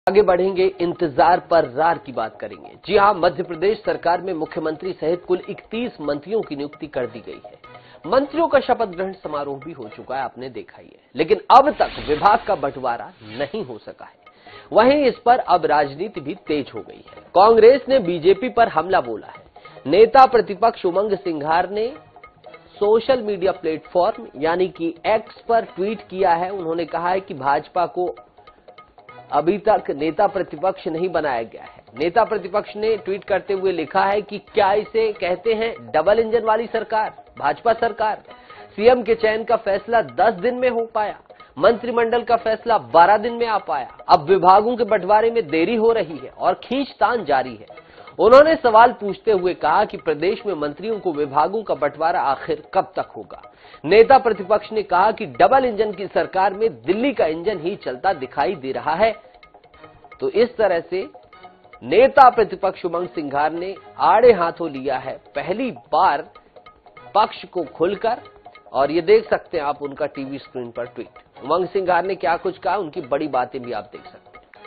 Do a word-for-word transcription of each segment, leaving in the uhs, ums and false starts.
आगे बढ़ेंगे, इंतजार पर रार की बात करेंगे। जी हां, मध्य प्रदेश सरकार में मुख्यमंत्री सहित कुल इकतीस मंत्रियों की नियुक्ति कर दी गई है। मंत्रियों का शपथ ग्रहण समारोह भी हो चुका है, आपने देखा ही है, लेकिन अब तक विभाग का बंटवारा नहीं हो सका है। वहीं इस पर अब राजनीति भी तेज हो गई है। कांग्रेस ने बीजेपी पर हमला बोला है। नेता प्रतिपक्ष उमंग सिंघार ने सोशल मीडिया प्लेटफॉर्म यानी कि एक्स पर ट्वीट किया है। उन्होंने कहा है कि भाजपा को अभी तक नेता प्रतिपक्ष नहीं बनाया गया है। नेता प्रतिपक्ष ने ट्वीट करते हुए लिखा है कि क्या इसे कहते हैं डबल इंजन वाली सरकार, भाजपा सरकार। सीएम के चयन का फैसला दस दिन में हो पाया, मंत्रिमंडल का फैसला बारह दिन में आ पाया। अब विभागों के बंटवारे में देरी हो रही है और खींचतान जारी है। उन्होंने सवाल पूछते हुए कहा कि प्रदेश में मंत्रियों को विभागों का बंटवारा आखिर कब तक होगा। नेता प्रतिपक्ष ने कहा कि डबल इंजन की सरकार में दिल्ली का इंजन ही चलता दिखाई दे रहा है। तो इस तरह से नेता प्रतिपक्ष उमंग सिंघार ने आड़े हाथों लिया है पहली बार पक्ष को खुलकर, और ये देख सकते हैं आप उनका टीवी स्क्रीन पर ट्वीट। उमंग सिंघार ने क्या कुछ कहा, उनकी बड़ी बातें भी आप देख सकते हैं।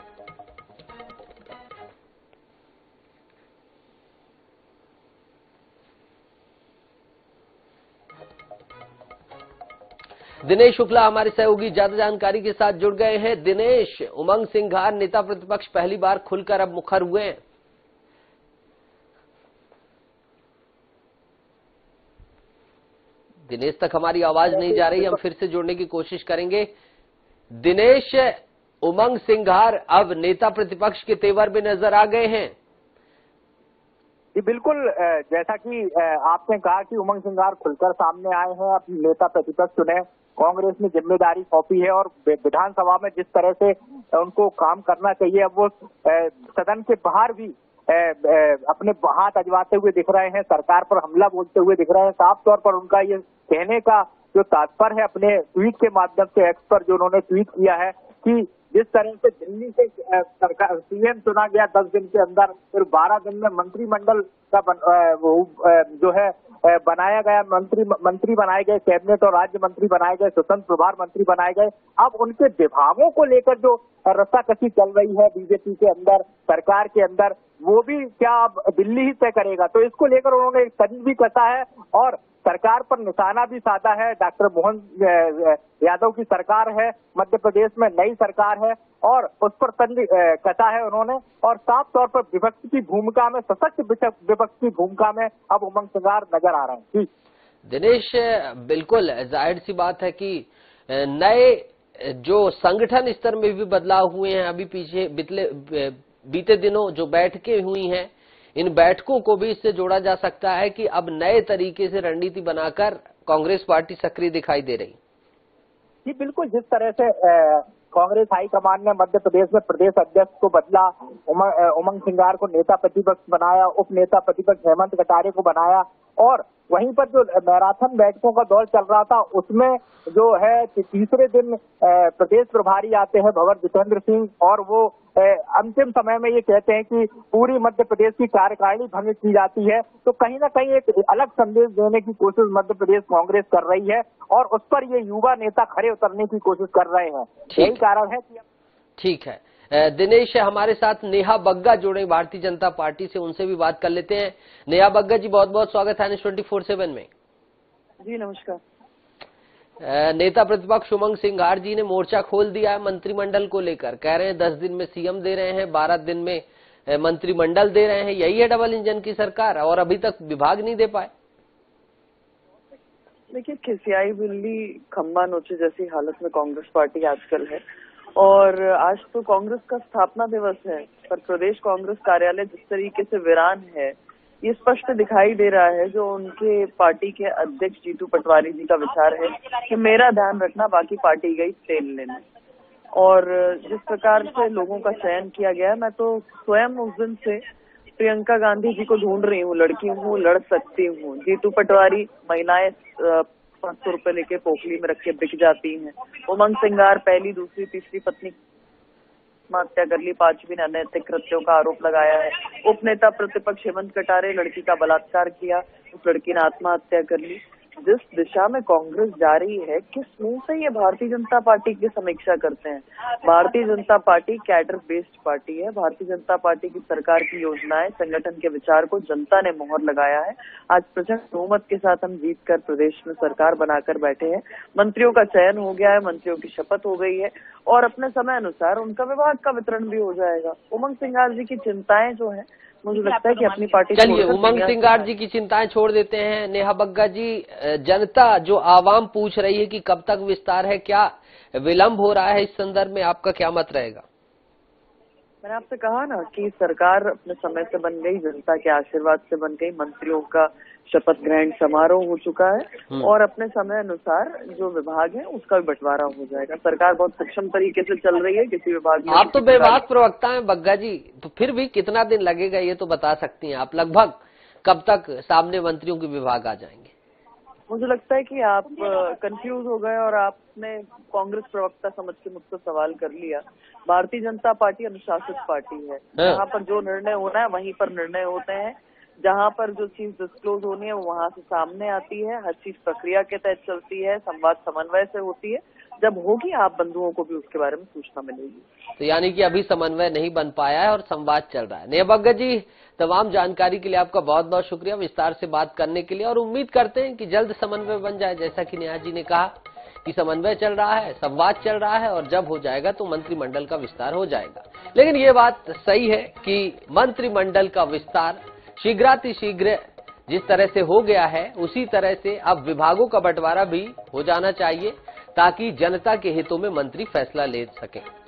दिनेश शुक्ला हमारे सहयोगी ज्यादा जानकारी के साथ जुड़ गए हैं। दिनेश, उमंग सिंघार नेता प्रतिपक्ष पहली बार खुलकर अब मुखर हुए हैं। दिनेश तक हमारी आवाज नहीं जा रही, हम फिर से जुड़ने की कोशिश करेंगे। दिनेश, उमंग सिंघार अब नेता प्रतिपक्ष के तेवर में नजर आ गए हैं। जी बिल्कुल, जैसा कि आपने कहा कि उमंग सिंघार खुलकर सामने आए हैं, अब नेता प्रतिपक्ष चुने। कांग्रेस ने जिम्मेदारी सौंपी है और विधानसभा में जिस तरह से उनको काम करना चाहिए, अब वो सदन के बाहर भी अपने हाथ अजवाते हुए दिख रहे हैं, सरकार पर हमला बोलते हुए दिख रहे हैं। साफ तौर पर उनका ये कहने का जो तात्पर्य है अपने ट्वीट के माध्यम से एक्स पर जो उन्होंने ट्वीट किया है कि जिस तरह से दिल्ली से सरकार सीएम चुना गया दस दिन के अंदर, फिर बारह दिन में मंत्रिमंडल का बन, जो है बनाया गया, मंत्री मंत्री बनाए गए, कैबिनेट और राज्य मंत्री बनाए गए, स्वतंत्र प्रभार मंत्री बनाए गए। अब उनके विभागों को लेकर जो रस्साकसी चल रही है बीजेपी के अंदर, सरकार के अंदर, वो भी क्या अब दिल्ली ही तय करेगा। तो इसको लेकर उन्होंने एक तंज भी कसा है और सरकार पर निशाना भी साधा है। डॉक्टर मोहन यादव की सरकार है, मध्य प्रदेश में नई सरकार है और उस पर तंज कसा है उन्होंने। और साफ तौर पर विपक्ष की भूमिका में, सशक्त विपक्ष की भूमिका में अब उमंग सिंघार नजर आ रहे हैं। जी दिनेश, बिल्कुल जाहिर सी बात है कि नए जो संगठन स्तर में भी बदलाव हुए हैं। अभी पीछे बितले बीते दिनों जो बैठकें हुई हैं, इन बैठकों को भी इससे जोड़ा जा सकता है कि अब नए तरीके से रणनीति बनाकर कांग्रेस पार्टी सक्रिय दिखाई दे रही। जी बिल्कुल, जिस तरह से कांग्रेस हाईकमान ने मध्य प्रदेश में प्रदेश अध्यक्ष को बदला, उमंग, उमंग सिंघार को नेता प्रतिपक्ष बनाया, उप नेता प्रतिपक्ष हेमंत कटारे को बनाया, और वहीं पर जो मैराथन बैठकों का दौर चल रहा था उसमें जो है तीसरे दिन प्रदेश प्रभारी आते हैं भंवर जितेंद्र सिंह, और वो अंतिम समय में ये कहते हैं कि पूरी मध्य प्रदेश की कार्यकारिणी भंग की जाती है। तो कहीं ना कहीं एक अलग संदेश देने की कोशिश मध्य प्रदेश कांग्रेस कर रही है और उस पर ये युवा नेता खड़े उतरने की कोशिश कर रहे हैं। यही कारण है कि ठीक है। दिनेश, हमारे साथ नेहा बग्गा जुड़े भारतीय जनता पार्टी से, उनसे भी बात कर लेते हैं। नेहा बग्गा जी, बहुत बहुत स्वागत है न्यूज़ ट्वेंटी फोर सेवन में। जी नमस्कार। नेता प्रतिपक्ष उमंग सिंघार जी ने मोर्चा खोल दिया है मंत्रिमंडल को लेकर। कह रहे हैं दस दिन में सीएम दे रहे हैं, बारह दिन में मंत्रिमंडल दे रहे हैं। यही है डबल इंजन की सरकार, और अभी तक विभाग नहीं दे पाए। देखिए, खिसियाई बिल्ली खम्बा नोचे जैसी हालत में कांग्रेस पार्टी आजकल है, और आज तो कांग्रेस का स्थापना दिवस है, पर प्रदेश कांग्रेस कार्यालय जिस तरीके से वीरान है ये स्पष्ट दिखाई दे रहा है। जो उनके पार्टी के अध्यक्ष जीतू पटवारी जी का विचार है कि मेरा ध्यान रखना, बाकी पार्टी गई तेल लेने, और जिस प्रकार से लोगों का चयन किया गया है, मैं तो स्वयं उस दिन से प्रियंका गांधी जी को ढूंढ रही हूँ, लड़की हूँ, लड़ सकती हूँ। जीतू पटवारी महिलाएं पांच सौ रुपए लेके पोखली में रख के बिक जाती हैं। उमंग सिंघार पहली दूसरी तीसरी पत्नी आत्महत्या कर ली, पांचवी ने अनैतिक कृत्यों का आरोप लगाया है। उप नेता प्रतिपक्ष हेमंत कटारे, लड़की का बलात्कार किया, उस लड़की ने आत्महत्या कर ली। जिस दिशा में कांग्रेस जा रही है, किस मुंह से ये भारतीय जनता पार्टी की समीक्षा करते हैं? Bharatiya Janata party cadre based party है। भारतीय जनता पार्टी की सरकार की योजनाएं, संगठन के विचार को जनता ने मोहर लगाया है। आज प्रचंड बहुमत के साथ हम जीत कर प्रदेश में सरकार बनाकर बैठे हैं। मंत्रियों का चयन हो गया है, मंत्रियों की शपथ हो गई है और अपने समय अनुसार उनका विभाग का वितरण भी हो जाएगा। उमंग सिंघार जी की चिंताएं जो है, मुझे लगता है कि अपनी पार्टी चलिए उमंग सिंघार जी की चिंताएं छोड़ देते हैं। नेहा बग्गा जी, जनता जो आवाम पूछ रही है कि कब तक विस्तार है, क्या विलंब हो रहा है, इस संदर्भ में आपका क्या मत रहेगा? मैंने आपसे कहा ना कि सरकार अपने समय से बन गई, जनता के आशीर्वाद से बन गई, मंत्रियों का शपथ ग्रहण समारोह हो चुका है और अपने समय अनुसार जो विभाग है उसका भी बंटवारा हो जाएगा। सरकार बहुत सक्षम तरीके से चल रही है। किसी विभाग में आप तो बेबाक प्रवक्ता हैं बग्गा जी, तो फिर भी कितना दिन लगेगा ये तो बता सकती हैं आप? लगभग कब तक सामने मंत्रियों के विभाग आ जाएंगे? मुझे लगता है कि आप कंफ्यूज हो गए और आपने कांग्रेस प्रवक्ता समझ के मुझसे सवाल कर लिया। भारतीय जनता पार्टी अनुशासित पार्टी है। जहाँ पर जो निर्णय होना है वहीं पर निर्णय होते हैं। जहाँ पर जो चीज डिस्क्लोज होनी है वो वहाँ से सामने आती है। हर चीज प्रक्रिया के तहत चलती है, संवाद समन्वय से होती है। जब होगी आप बंधुओं को भी उसके बारे में सूचना मिलेगी। तो यानी कि अभी समन्वय नहीं बन पाया है और संवाद चल रहा है। नेहा बग्गा जी, तमाम जानकारी के लिए आपका बहुत बहुत शुक्रिया, विस्तार से बात करने के लिए, और उम्मीद करते हैं कि जल्द समन्वय बन जाए। जैसा कि नेहा जी ने कहा कि समन्वय चल रहा है, संवाद चल रहा है और जब हो जाएगा तो मंत्रिमंडल का विस्तार हो जाएगा। लेकिन ये बात सही है कि मंत्रिमंडल का विस्तार शीघ्रातिशीघ्र जिस तरह से हो गया है उसी तरह से अब विभागों का बंटवारा भी हो जाना चाहिए ताकि जनता के हितों में मंत्री फैसला ले सके।